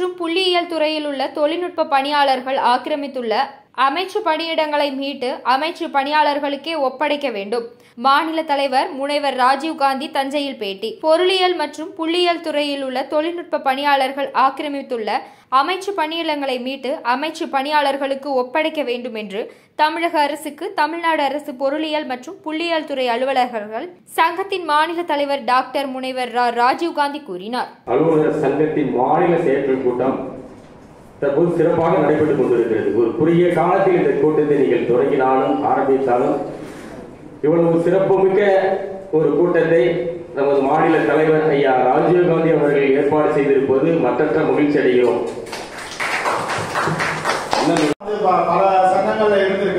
மற்றும் புள்ளியியல் துறையில் உள்ள தொழில்நுட்ப பணியாளர்கள் ஆக்கிரமித்துள்ள அமைச்சு பணியிடங்களை மீட்டு அமைச்சு பணியாளர்களுக்கே ஒப்படைக்க வேண்டும். மாநில தலைவர் முனைவர் ராஜீவ்காந்தி தஞ்சையில் பேட்டி. பொருளியல் மற்றும் புள்ளியியல் துறையில் உள்ள தொழில்நுட்ப பணியாளர்கள் ஆக்கிரமித்துள்ள அமைச்சு பணியிடங்களை மீட்டு அமைச்சு பணியாளர்களுக்கு ஒப்படைக்க வேண்டும் என்று தமிழக அரசுக்கு தமிழ்நாடு அரசு பொருளியல் மற்றும் புள்ளியியல் துறை அலுவலர்கள் சங்கத்தின் மாநில தலைவர் டாக்டர் முனைவர் ராஜீவ்காந்தி கூறினார். அலுவலர் சங்கத்தின் மாநில செயற்குழு கூட்டம் தற்போது சிறப்பாக நடைபெற்றுக் கொண்டிருக்கிறது. ஒரு குறுகிய காலத்தில் இந்த கூட்டத்தை நீங்கள் தொடங்கினாலும் ஆரம்பித்தாலும் இவ்வளவு சிறப்புமிக்க ஒரு கூட்டத்தை நமது மாநில தலைவர் ஐயா ராஜீவ்காந்தி அவர்கள் ஏற்பாடு செய்திருப்பது மற்றற்ற மகிழ்ச்சி அடைகிறோம். பல சங்கங்கள்ல இருந்து